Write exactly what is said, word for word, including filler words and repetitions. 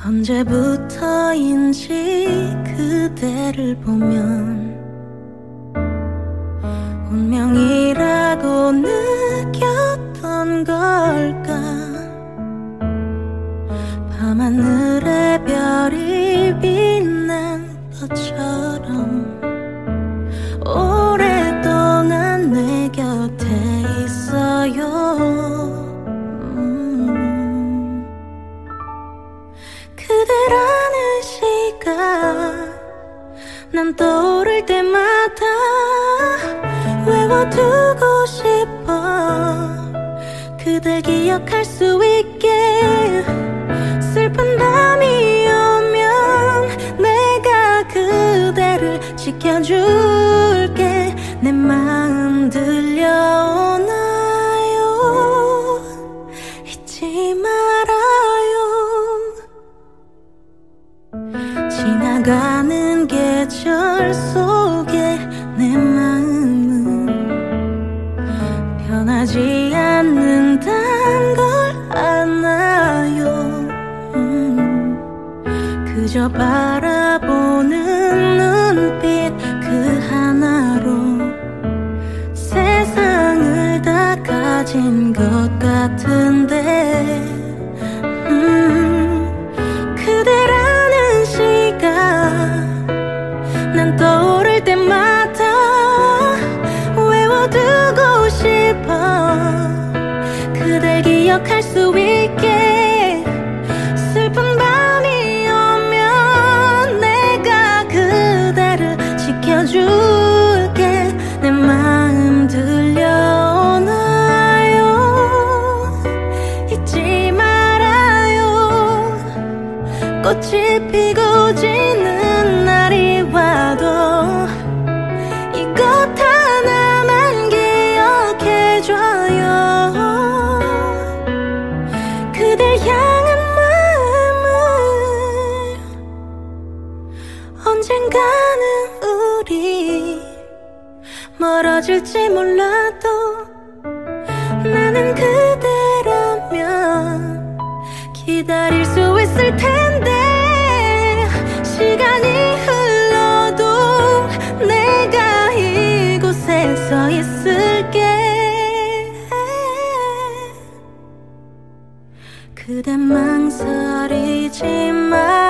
언제부터인지 그대를 보면 운명이라고 느꼈던 걸까. 밤하늘에 별이 빛난 것처럼 오랫동안 내 곁에 있어요. 음. 그대라는 시간 난 떠오를 때마다 외워두고 싶어. 그댈 기억할 수 있게. 슬픈 밤이 오면 내가 그대를 지켜줄게. 내 마음 들려오나요? 잊지 말아요. 지나가는 계절 속에 내 마음은 변하지 않는단 걸 아나요. 음, 그저 바라보는 눈빛 그 하나로 세상을 다 가진 것 같은데. 음, 그대라는 시간 난 떠오를 때마다 외워두고 싶어. 그댈 기억할 수 있게. 슬픈 밤이 오면 내가 그대를 지켜줄게. 내 마음 들려오나요? 잊지 말아요. 꽃이 피고 지는 날이 와도 이곳 하나만 기억해줘요. 그댈 향한 마음을 언젠가는 우리 멀어질지 몰라도 나는 그대라면 기다릴 수 있을 텐데. 시간이 흘러도 내가 이곳에 서 있을게. 그대 망설이지 마.